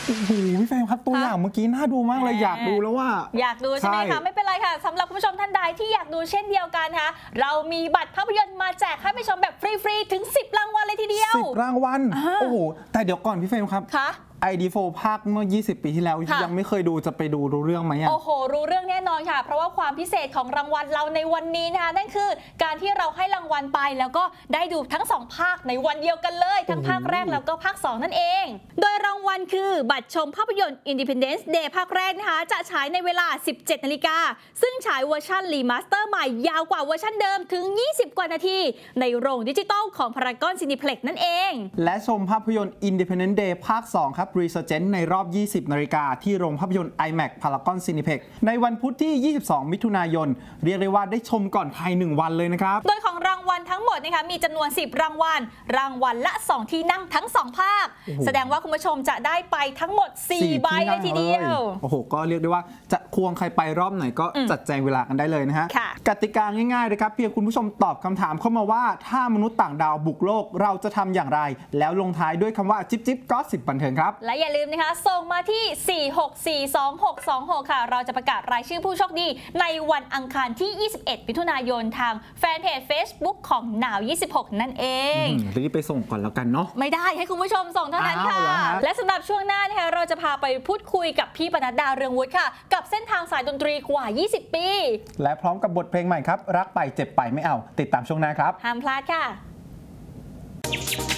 โอ้โหพี่เฟรมครับตัวอย่างเมื่อกี้น่าดูมากเลยอยากดูแล้วว่าอยากดูใช่ไหมคะไม่เป็นไรค่ะสำหรับคุณผู้ชมท่านใดที่อยากดูเช่นเดียวกันนะคะเรามีบัตรภาพยนตร์มาแจกให้ไปชมแบบฟรีๆถึง10 รางวัลเลยทีเดียว 10 รางวัลโอ้โหแต่เดี๋ยวก่อนพี่เฟรมครับID4 ภาคเมื่อ20 ปีที่แล้วยังไม่เคยดูจะไปดูรู้เรื่องไหมโอ้โหรู้เรื่องแน่นอนค่ะเพราะว่าความพิเศษของรางวัลเราในวันนี้นะคะนั่นคือการที่เราให้รางวัลไปแล้วก็ได้ดูทั้ง2ภาคในวันเดียวกันเลยทั้งภาคแรกแล้วก็ภาค2นั่นเองโดยรางวัลคือบัตรชมภาพยนตร์ Independence Day ภาคแรกนะคะจะฉายในเวลา 17 นาฬิกาซึ่งฉายเวอร์ชันรีมาสเตอร์ใหม่ยาวกว่าเวอร์ชันเดิมถึง20 กว่านาทีในโรงดิจิตอลของพารากอนซินิเพล็กซ์นั่นเองและชมภาพยนตร์ Independence Day ภาค2ครับ Resurgence ในรอบ 20 นาฬิกาที่โรงภาพยนตร์ IMAX Paragon Cineplex ในวันพุธที่ 22 มิถุนายนเรียกได้ว่าได้ชมก่อนใคร1 วันเลยนะครับโดยของรางวัลทั้งหมดนะคะมีจำนวน10 รางวัลรางวัลละ2ที่นั่งทั้ง2ภาคแสดงว่าคุณผู้ชมจะได้ไปทั้งหมด4 ใบเลยทีเดียวโอ้โหก็เรียกได้ว่าจะควงใครไปรอบไหนก็จัดแจงเวลากันได้เลยนะฮะกติกาง่ายๆเลยครับเพียงคุณผู้ชมตอบคำถามเข้ามาว่าถ้ามนุษย์ต่างดาวบุกโลกเราจะทำอย่างไรแล้วลงท้ายด้วยคำว่าจิ๊บจิ๊บก็10 บันเทิงครับและอย่าลืมนะคะส่งมาที่4642626ค่ะเราจะประกาศรายชื่อผู้โชคดีในวันอังคารที่ 21 มิถุนายนทางแฟนเพจ Facebook ของหนาว26นั่นเองรีบไปส่งก่อนแล้วกันเนาะไม่ได้ให้คุณผู้ชมส่งเท่านั้นค่ะและสำหรับช่วงหน้านะคะเราจะพาไปพูดคุยกับพี่ปนัดดาเรืองวุฒิค่ะกับเส้นทางสายดนตรีกว่า20 ปีและพร้อมกับบทเพลงใหม่ครับรักไปเจ็บไปไม่เอาติดตามช่วงหน้าครับห้ามพลาดค่ะ